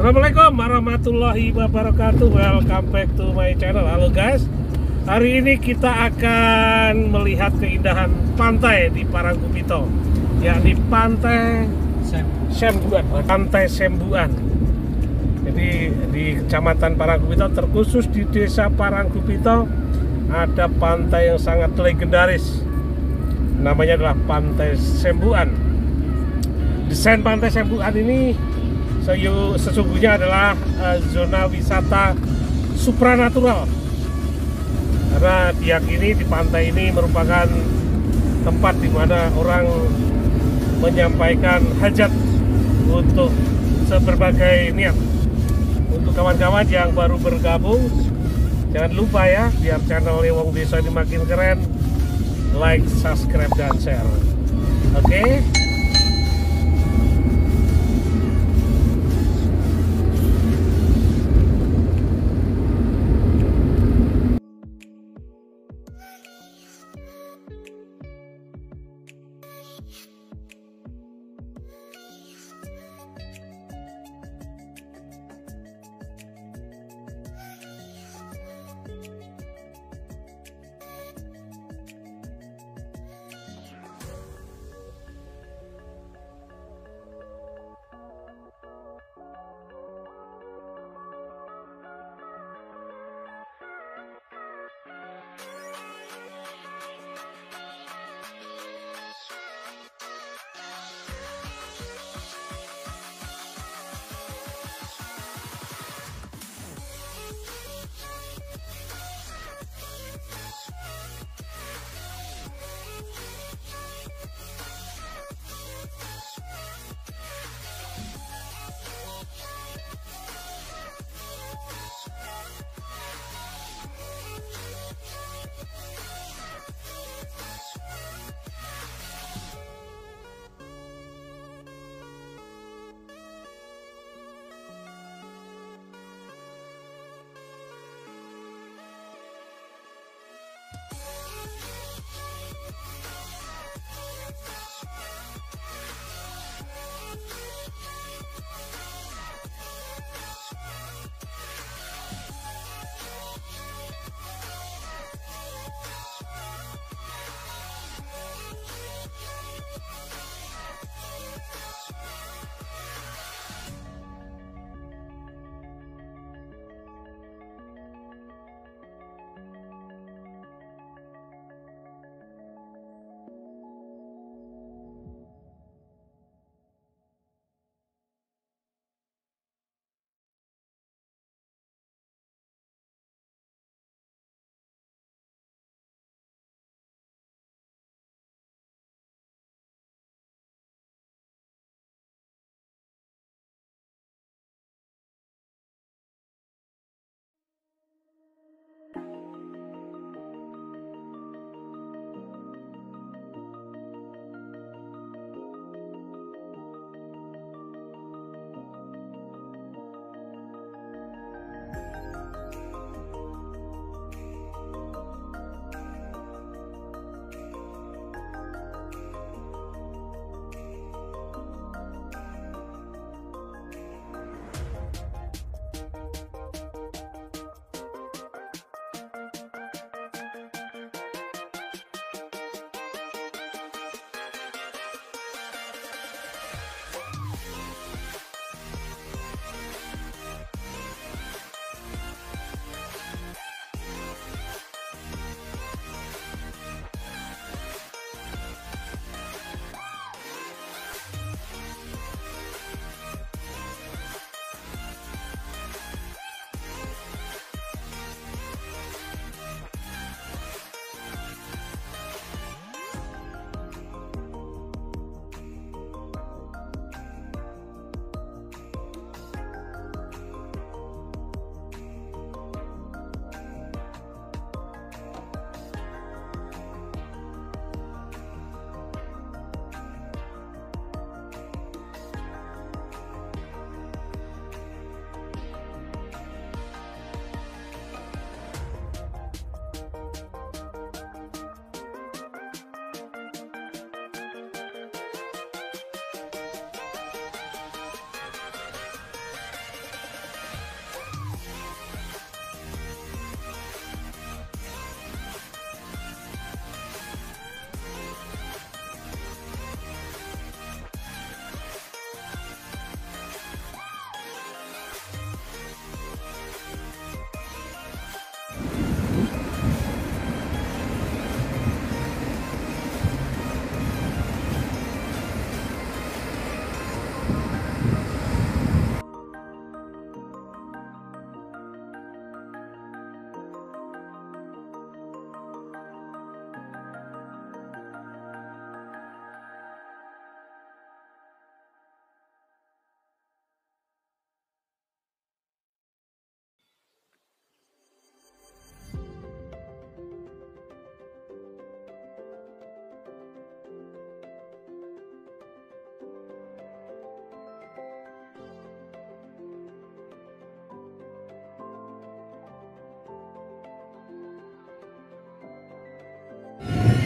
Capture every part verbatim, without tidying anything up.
Assalamualaikum warahmatullahi wabarakatuh. Welcome back to my channel. Halo guys, hari ini kita akan melihat keindahan pantai di Parangkupito, yakni Pantai Sembuan. Pantai Sembuan. Jadi di Kecamatan Parangkupito, terkhusus di Desa Parangkupito, ada pantai yang sangat legendaris. Namanya adalah Pantai Sembuan. Desain Pantai Sembuan ini sesungguhnya adalah uh, zona wisata supranatural, karena diyakini di pantai ini merupakan tempat di mana orang menyampaikan hajat untuk berbagai niat. Untuk kawan-kawan yang baru bergabung, jangan lupa ya, biar channel Lewong Desa ini makin keren, like, subscribe, dan share. Oke okay?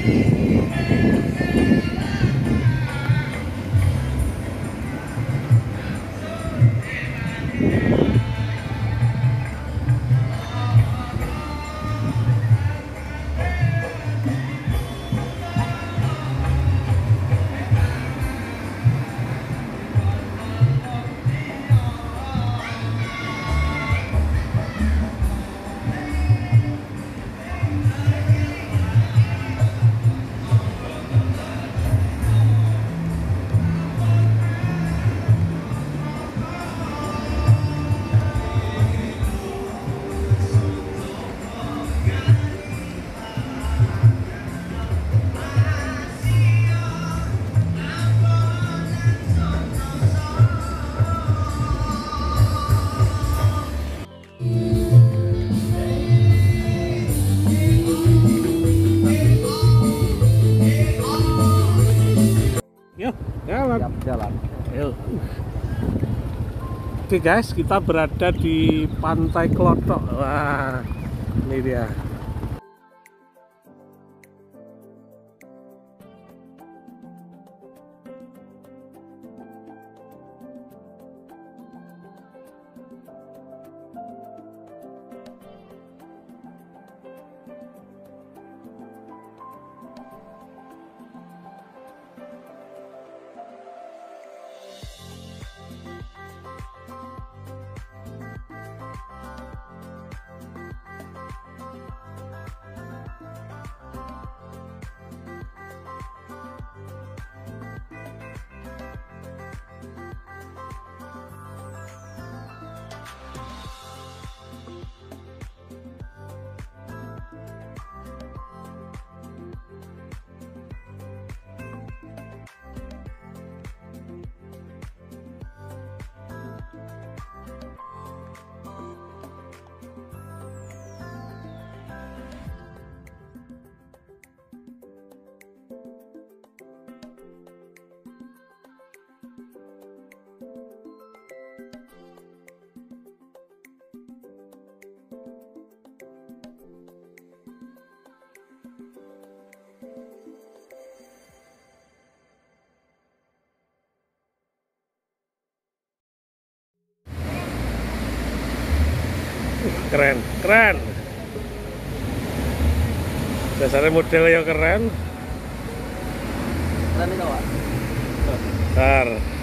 Yuk, jalan. Siap jalan. Yuk. Oke guys, kita berada di Pantai Klothok. Wah, ini dia. Keren, keren. Dasarnya modelnya keren. Keren itu, Pak. Bentar.